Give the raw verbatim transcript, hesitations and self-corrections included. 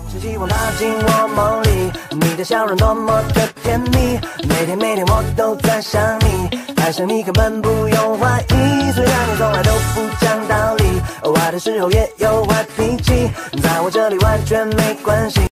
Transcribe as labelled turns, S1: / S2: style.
S1: 是希望拉进我梦里，你的笑容多么的甜蜜，每天每天我都在想你，爱上你根本不用怀疑，虽然你从来都不讲道理，偶尔的时候也有坏脾气，在我这里完全没关系。